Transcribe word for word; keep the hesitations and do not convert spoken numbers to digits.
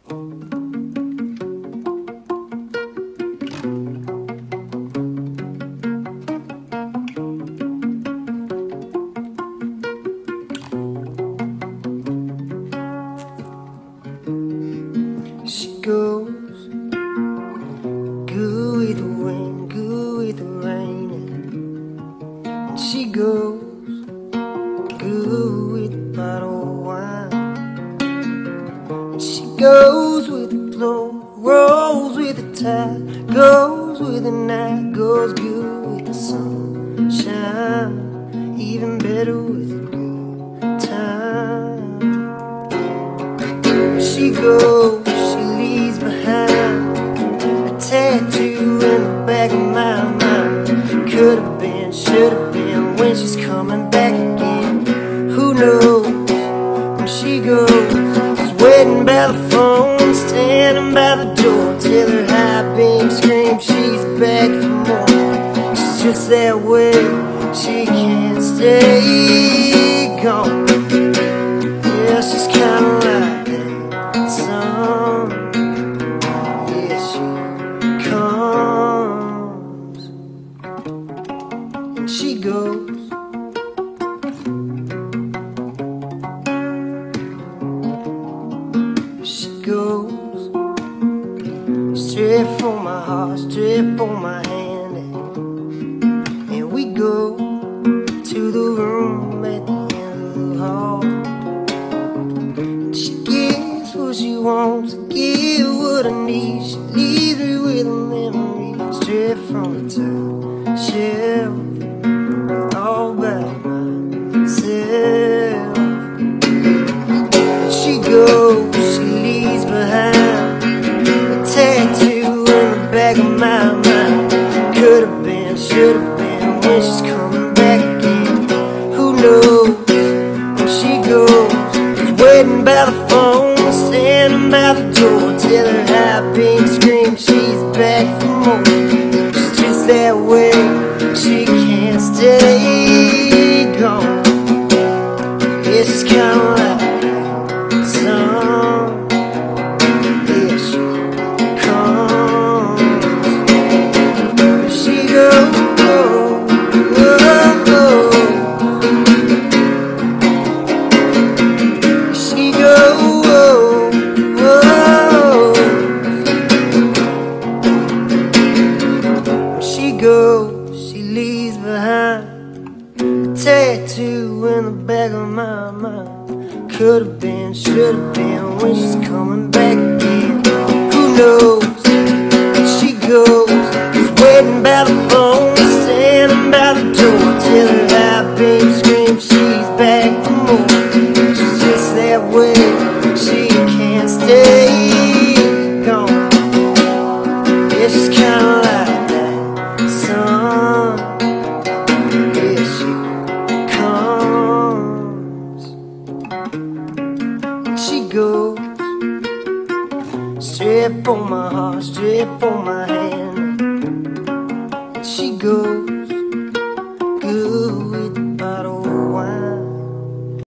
She goes good with the wind, good with the rain, and she goes good with the bottle of wine, and she goes with the flow, rolls with the tide, goes with the night, goes good with the sunshine, even better with a good time. She goes, she leaves behind a tattoo in the back of my mind. Could have been, should have been, when she's coming back again. Who knows when she goes? She's waiting by the phone, standing by the door, till her high beam screams she's back for more. She's just that way, she can't stay gone. Yeah, she's kinda like that song. Yeah, she comes and she goes. She goes straight for my heart, straight for my hand, and we go to the room at the end of the hall. She gives what she wants, give what I need. She leaves me with a memory straight from the top shelf, all by myself. And she goes, she leaves behind a tattoo in the back of my mind. Could have been, should have been, when she's coming back again. Who knows when she goes? She's waiting by the phone, standing by the door, till her high beam screams she's back for more. She's just that way, she can't stay gone. Yeah, she's kinda like that song. Yeah, she comes, she goes, oh, oh, oh. She goes, oh, oh. She goes, she leaves behind a tattoo in the back of my mind. Could have been, should have been, when she's coming back again. Who knows? She goes, she's waiting by the phone, standing by the door, till her high beam screams she's back for more. She's just that way, she can't stay gone. Yeah, she's kinda like that song. Yeah, she comes and she goes straight for my heart, straight for my hand. And she goes